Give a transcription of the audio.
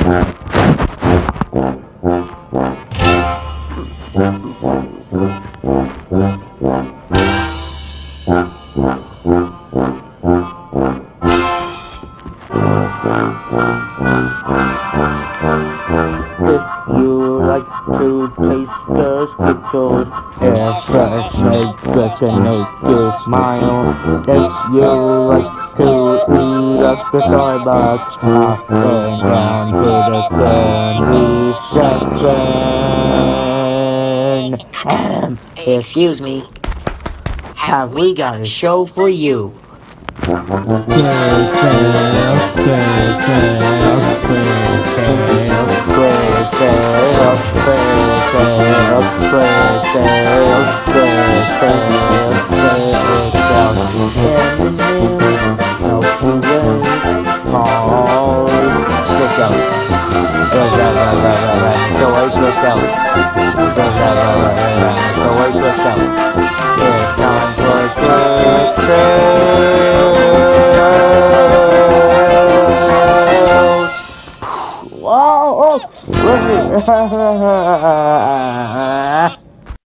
To taste the Skittles, air fresh, make fresh and make you smile. If you like to eat up the Starbucks, hop down to the candy section. Excuse me, have we got a show for you? Whoa!